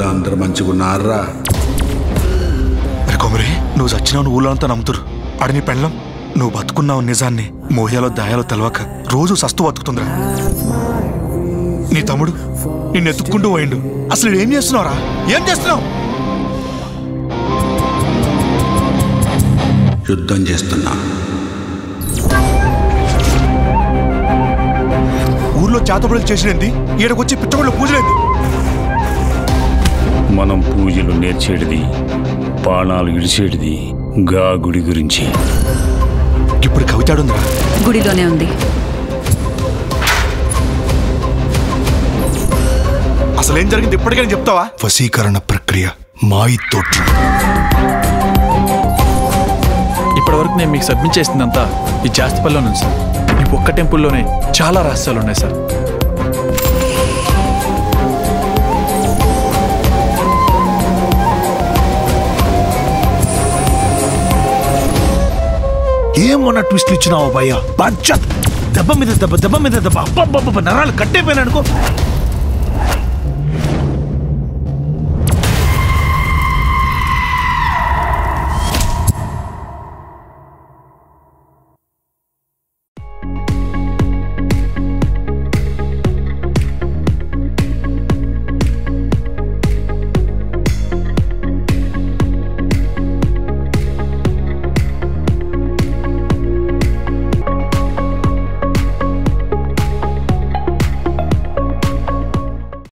అందరు మంచిగున్నారా? కొమరి, నువ్వు చచ్చినావు ఊళ్ళో అంతా నమ్ముతురు. అడి నీ పెళ్ళం నువ్వు బతుకున్నావు నిజాన్ని మోహ్యాలో దాయాలో తెలవక రోజు సస్తు బతుకుతుందిరా. నీ తమ్ముడు నిన్ను ఎత్తుక్కుంటూ పోయిండు. అసలు ఏం చేస్తున్నావురా? ఏం చేస్తున్నావు? యుద్ధం చేస్తున్నా. ఊర్లో చేతబడులు చేసినది ఈడకొచ్చి పిచ్చగొళ్ళు పూజలేదు. మనం పూజలు నేర్చేటిది, బాణాలు ఇడిచేటిది గా గుడి గురించి. ఇప్పుడు కవితాడుందిరా? గుడిలోనే ఉంది. అసలేం జరిగింది ఇప్పటికైనా చెప్తావా? వశీకరణ ప్రక్రియ మాయితోటి. ఇప్పటివరకు నేను మీకు సబ్మిట్ చేసిందంతా ఈ జాస్తిపల్లిలో ఉంది సార్. ఈ ఒక్క టెంపుల్లోనే చాలా రహస్యాలు ఉన్నాయి సార్. ఏమన్నా ట్విస్ట్లు ఇచ్చినావా భయ్యా? దెబ్బ మీద దెబ్బ, దెబ్బ మీద దెబ్బ, అబ్బబ్బబ్బ, నరాలు కట్టయిపోయినా అనుకో.